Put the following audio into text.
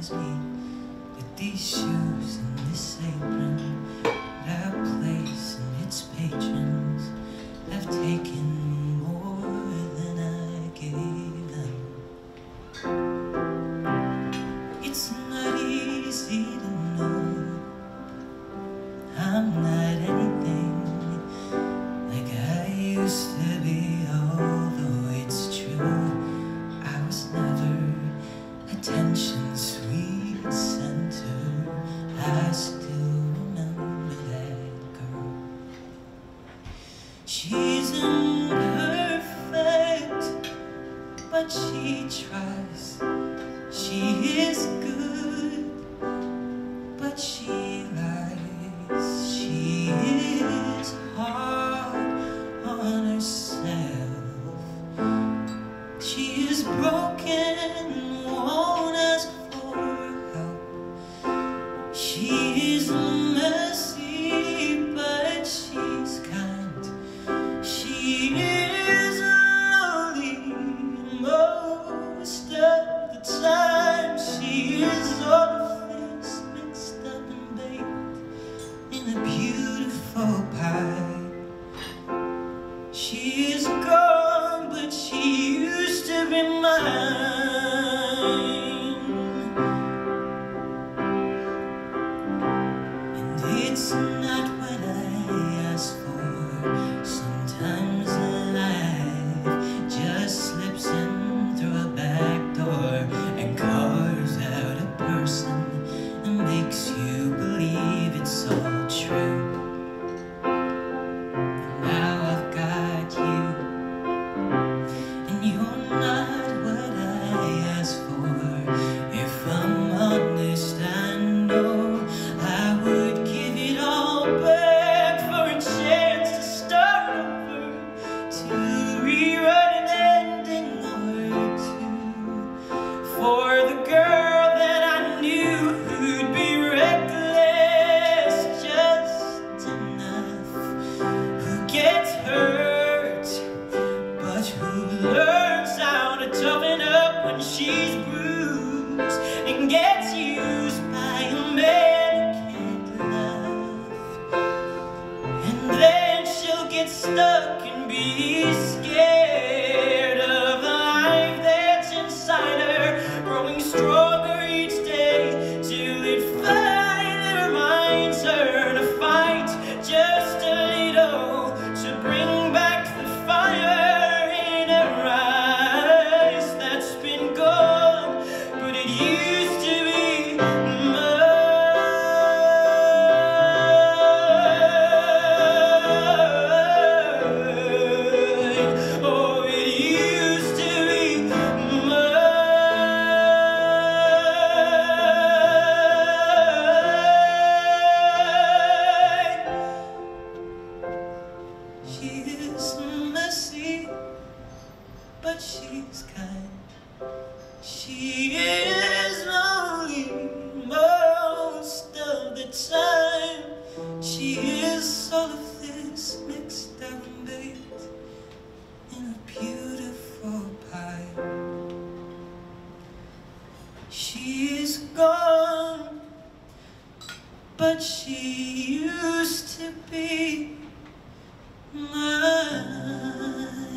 recognize me with these shoes and this apron. That place and its patrons have taken more than I gave them. It's not easy to know I'm not anything like I used to be, although it's true I was never attention's sweet center. I still remember that girl. She's imperfect, but she tries. She is good, but she lies. She is hard on herself. She is broken, won't ask for help. She is messy, but she's kind. She is lonely most of the time. She is all of this mixed up and baked in a beautiful pie. She is gone, but she used to be mine. And it's not what I asked for. Sometimes life just slips in through a back door and carves out a person and makes you believe it's all true. Now I've got you, and you're not what I asked for. If I'm honest, I know I would give it all back for a chance to start over, to rewrite an ending or two, for the girl that I knew who'd be reckless just enough, who gets hurt, but who learns how to toughen up when she's bruised and gets used by a man who can't love. And then she'll get stuck and be scared of the life that's inside her, growing stronger each day till it finally reminds her to fight just a little, to bring back the fire in her eyes that's been gone, but it used to be mine. Oh, it used to be mine. She is messy, but she's kind. She is lonely most of the time. She is all of this mixed up and baked in a beautiful pie. She is gone, but she used to be mine.